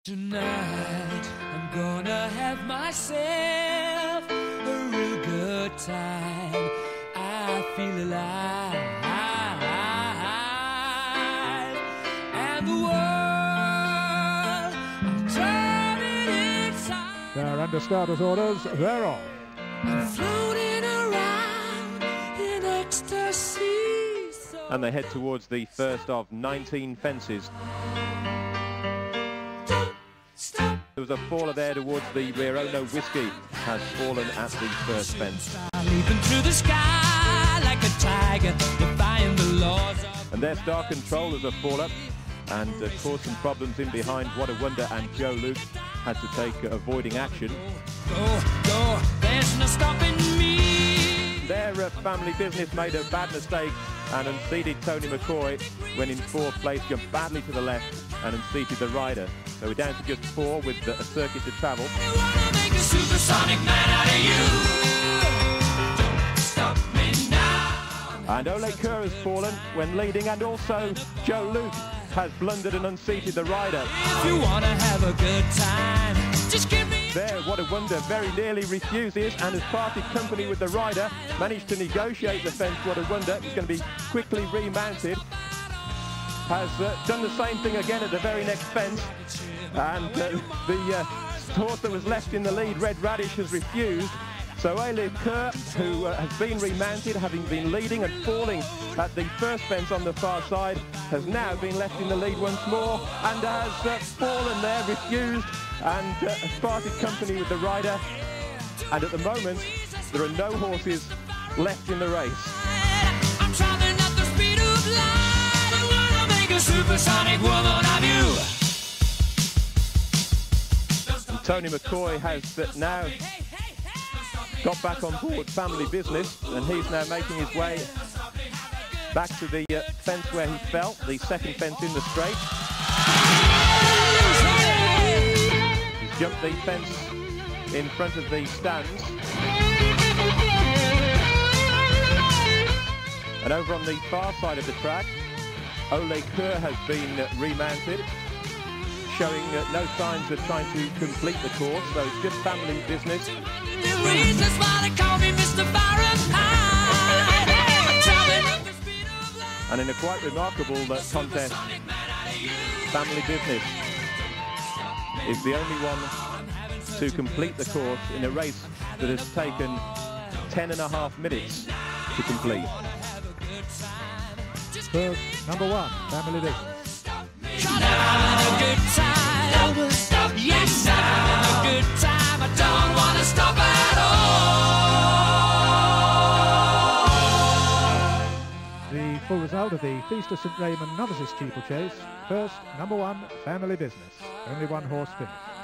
Tonight I'm gonna have myself a real good time. I feel alive, and the world I'm turning inside. They're under starters orders, they're off. I'm floating around in ecstasy. And they head towards the first of 19 fences. There was a faller there towards the rear. Oh no, Whiskey has fallen at the first fence. Leaping through the sky like a tiger, defying the laws of... And their Star Controllers are fall up and caused some problems in behind. What a Wonder, and Joe Luke had to take avoiding action. Go, there's no stopping me. Their family business made a bad mistake and unseated Tony McCoy when in fourth place, jumped badly to the left and unseated the rider. So we're down to just 4 with a circuit to travel. I wanna make a supersonic man out of you. Don't stop me now. And Ole Kerr has fallen when leading, and also Joe Luke has blundered and unseated the rider. If you wanna have a good time, just give me... There, What a Wonder very nearly refuses and has parted company with the rider, managed to negotiate the fence. What a Wonder is going to be quickly remounted. Has done the same thing again at the very next fence, and the horse that was left in the lead, Red Radish, has refused. So Ole Kerr, who has been remounted, having been leading and falling at the first fence on the far side, has now been left in the lead once more and has fallen there, refused, and has parted company with the rider. And at the moment, there are no horses left in the race. I'm traveling at the speed of light. Supersonic woman of you. Tony McCoy has now got back on board family business, and he's now making his way back to the fence where he fell, the second fence in the straight. He's jumped the fence in front of the stands. And over on the far side of the track, Ole Kerr has been remounted, showing no signs of trying to complete the course, so it's just family business. And in a quite remarkable contest, family business is the only one to complete the course in a race that has taken 10.5 minutes to complete. First, number 1, family business. Having a good time. Yes, having a good time. I don't want to stop at all. The full result of the Feast of St Raymond Novices Steeplechase. First, number 1, family business. Only one horse finished.